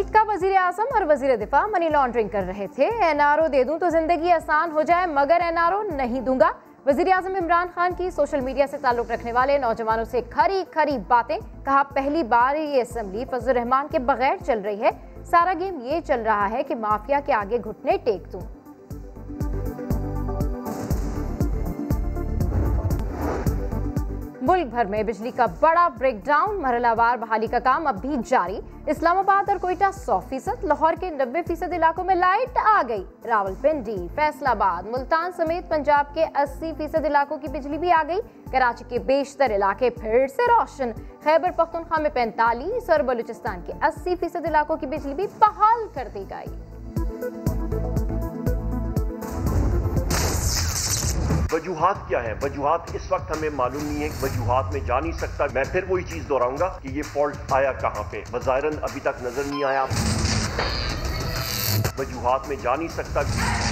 मुल्क का वजीर आज़म और वजीर दिफा मनी लॉन्ड्रिंग कर रहे थे। एनआरओ दे दूं तो जिंदगी आसान हो जाए, मगर एनआरओ नहीं दूंगा। वजीर आज़म इमरान खान की सोशल मीडिया से ताल्लुक रखने वाले नौजवानों से खरी खरी बातें। कहा, पहली बार ये असम्बली फजल रहमान के बगैर चल रही है। सारा गेम ये चल रहा है कि माफिया के आगे घुटने टेक दूं। मुल्क भर में बिजली का बड़ा ब्रेकडाउन, मरहलावार बहाली का काम अब भी जारी। इस्लामाबाद और कोयटा 100%, लाहौर के 90% इलाकों में लाइट आ गई। रावलपिंडी, फैसलाबाद, मुल्तान समेत पंजाब के 80% इलाकों की बिजली भी आ गई। कराची के बेशतर इलाके फिर से रोशन। खैबर पख्तूनख्वा में 45 और बलूचिस्तान के 80% इलाकों की बिजली भी बहाल कर दी गई। वजूहात क्या है? वजूहात इस वक्त हमें मालूम नहीं है। वजूहात में जा नहीं सकता। मैं फिर वही चीज दोहराऊंगा कि ये फॉल्ट आया कहां पे, वज़ाहिरन अभी तक नजर नहीं आया। वजूहात में जा नहीं सकता।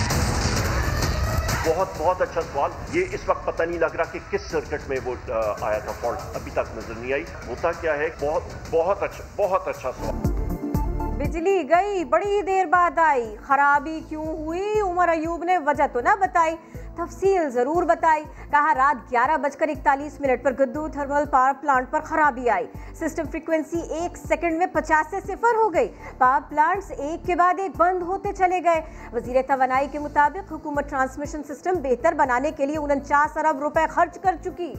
बहुत अच्छा सवाल। ये इस वक्त पता नहीं लग रहा कि किस सर्किट में वो आया था फॉल्ट, अभी तक नजर नहीं आई। होता क्या है? बहुत अच्छा सवाल। बिजली गई, बड़ी देर बाद आई, खराबी क्यों हुई? उमर अयूब ने वजह तो ना बताई, तफसील जरूर बताई। कहा, रात 11:41 पर गद्दू थर्मल पावर प्लांट पर खराबी आई। सिस्टम फ्रीक्वेंसी 1 सेकंड में 50 से 0 हो गई। पावर प्लांट्स एक के बाद एक बंद होते चले गए। वजीर तवानाई के मुताबिक हुकूमत ट्रांसमिशन सिस्टम बेहतर बनाने के लिए 49 अरब रुपए खर्च कर चुकी।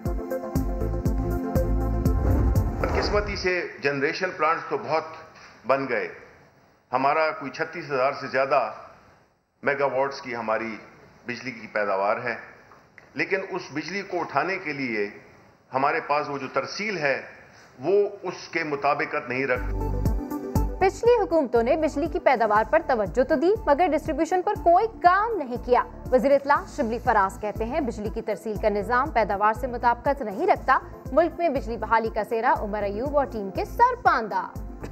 बदकिस्मती से जनरेशन प्लांट्स तो बहुत बन गए। हमारा कोई 36,000 से ज़्यादा मेगावाट्स की हमारी बिजली की पैदावार है, लेकिन उस बिजली को उठाने के लिए हमारे पास वो जो तरसील है वो उसके मुताबिकत नहीं रखती। पिछली हुकूमतों ने बिजली की पैदावार पर तवज्जो तो दी, मगर डिस्ट्रीब्यूशन पर कोई काम नहीं किया। वज़ीर इत्तला शिबली फराज कहते हैं, बिजली की तरसील का निज़ाम पैदावार से मुताबिकत नहीं रखता। मुल्क में बिजली बहाली का सेहरा उमर अयूब और टीम के सर पांदा।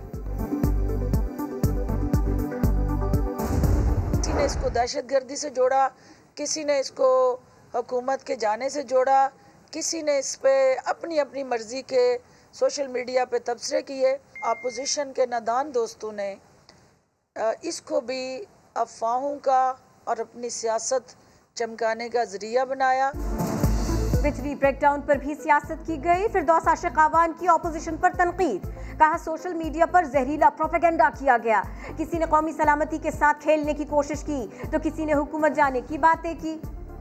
किसी ने इसको दहशतगर्दी से जोड़ा, किसी ने इसको हुकूमत के जाने से जोड़ा, किसी ने इस पे अपनी अपनी मर्जी के सोशल मीडिया पे तबसरे किए। अपोजिशन के नादान दोस्तों ने इसको भी अफवाहों का और अपनी सियासत चमकाने का जरिया बनाया। बिजली ब्रेकडाउन पर भी सियासत की गई। फिरदौस आशिक आवान की अपोजिशन पर तनकीद। कहा, सोशल मीडिया पर जहरीला प्रोपेगेंडा किया गया। किसी ने कौमी सलामती के साथ खेलने की कोशिश की तो किसी ने हुकूमत जाने की बातें की।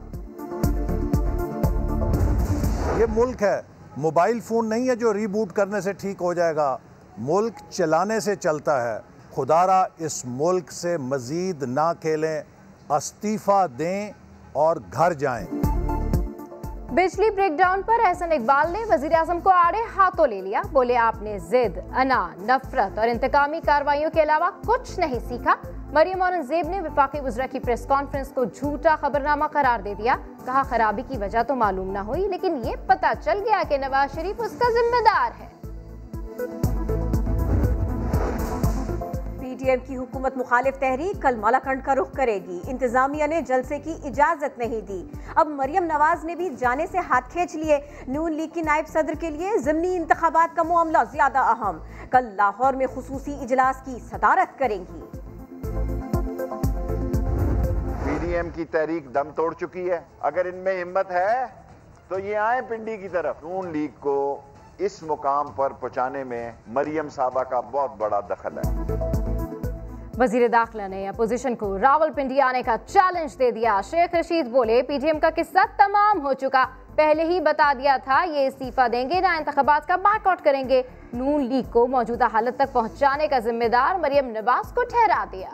ये मुल्क है, मोबाइल फोन नहीं है जो रीबूट करने से ठीक हो जाएगा। मुल्क चलाने से चलता है। खुदारा इस मुल्क से मजीद ना खेलें, इस्तीफा दें और घर जाएं। बिजली ब्रेकडाउन पर एहसन इकबाल ने वजीर आज़म को आड़े हाथों ले लिया। बोले, आपने जिद, अना, नफरत और इंतकामी कार्रवाइयों के अलावा कुछ नहीं सीखा। मरियम औरंगजेब ने वफाकी वज़रा की प्रेस कॉन्फ्रेंस को झूठा खबरनामा करार दे दिया। कहा, खराबी की वजह तो मालूम ना हुई, लेकिन ये पता चल गया कि नवाज शरीफ उसका जिम्मेदार है। पीटीएम की हुकूमत मुखालिफ तहरीक कल मालाखंड का रुख करेगी। इंतजामिया ने जलसे की इजाजत नहीं दी। अब मरियम नवाज ने भी जाने से हाथ खींच लिए। नून लीग की नायब सदर के लिए ज़िमनी इंतखाबात का मामला ज्यादा अहम। कल लाहौर में खुसूसी इजलास की सदारत करेंगी। पीडीएम की तहरीक दम तोड़ चुकी है। अगर इनमें हिम्मत है तो ये आए पिंडी की तरफ। नून लीग को इस मुकाम पर पहुंचाने में मरियम साहबा का बहुत बड़ा दखल है। वजीर दाखिला ने अपोजिशन को रावलपिंडी आने का चैलेंज दे दिया। शेख रशीद बोले, पीटीएम का किस्सा तमाम हो चुका, पहले ही बता दिया था ये इस्तीफा देंगे ना इंतखाबात का बायकॉट करेंगे। नून लीग को मौजूदा हालत तक पहुंचाने का जिम्मेदार मरियम नवाज को ठहरा दिया।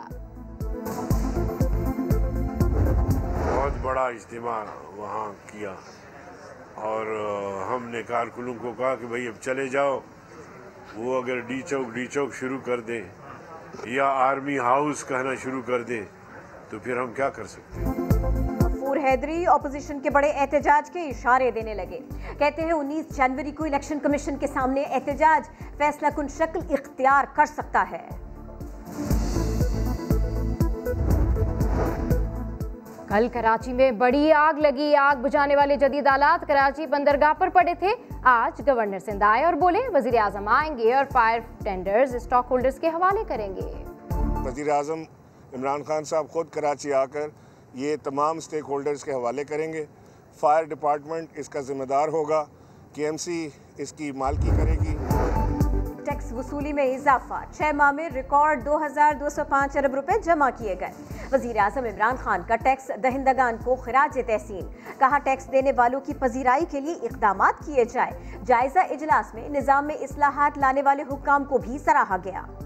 बहुत बड़ा इज्तिमा वहाँ किया और हमने कारकुनों को कहा कि भाई अब चले जाओ। वो अगर डी चौक शुरू कर दें या आर्मी हाउस कहना शुरू कर दें तो फिर हम क्या कर सकते हैं। गफूर हैदरी अपोजिशन के बड़े एहतजाज के इशारे देने लगे। कहते हैं 19 जनवरी को इलेक्शन कमीशन के सामने एहतजाज फैसला कुन शक्ल इख्तियार कर सकता है। कल कराची में बड़ी आग लगी। आग बुझाने वाले जदीद आलात कराची बंदरगाह पर पड़े थे। आज गवर्नर सिंध आए और बोले वजीर आजम आएंगे और फायर टेंडर्स स्टॉक होल्डर्स के हवाले करेंगे। वजीर आजम इमरान खान साहब खुद कराची आकर ये तमाम स्टेक होल्डर्स के हवाले करेंगे। फायर डिपार्टमेंट इसका जिम्मेदार होगा, KMC इसकी मालकी करेगी। टैक्स वसूली में इजाफा, 6 माह में रिकॉर्ड 2205 अरब रुपए जमा किए गए। वजीर आजम इमरान खान का टैक्स दहिंदगान को खिराज तहसीन, कहा टैक्स देने वालों की पजीराई के लिए इक़दामात किए जाए। जायजा इजलास में निज़ाम में इस्लाहात लाने वाले हुक्काम को भी सराहा गया।